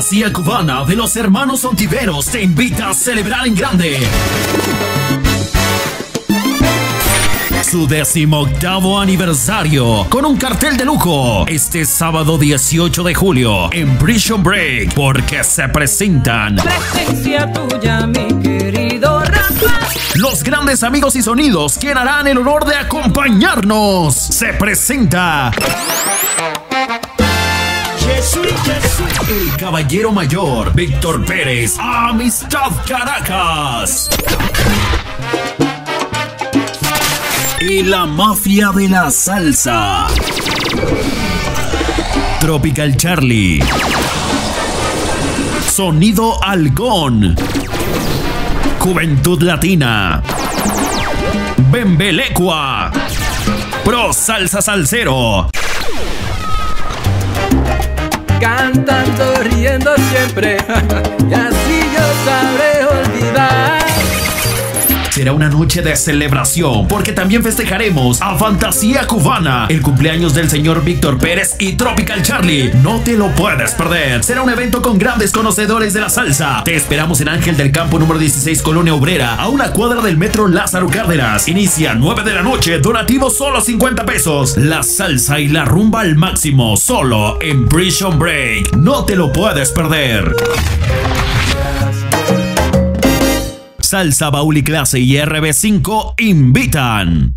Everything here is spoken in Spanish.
Fantasía Cubana de los hermanos Ontiveros te invita a celebrar en grande su 18º aniversario con un cartel de lujo este sábado 18 de julio en Prison Break, porque se presentan presencia tuya, mi querido Rafa. Los grandes amigos y sonidos, quien harán el honor de acompañarnos. Se presenta el Caballero Mayor, Víctor Pérez, Amistad Caracas. Y la Mafia de la Salsa, Tropical Charlie, Sonido Algón, Juventud Latina, Bembelecua, Pro Salsa Salsero. Cantando, riendo siempre, y así yo sabré olvidar. Será una noche de celebración, porque también festejaremos a Fantasía Cubana, el cumpleaños del señor Víctor Pérez y Tropical Charlie. No te lo puedes perder. Será un evento con grandes conocedores de la salsa. Te esperamos en Ángel del Campo número 16, Colonia Obrera, a una cuadra del metro Lázaro Cárdenas. Inicia 9 de la noche, donativo solo 50 pesos. La salsa y la rumba al máximo, solo en Prison Break. No te lo puedes perder. Salsa Baúl y Clase y RB5 invitan.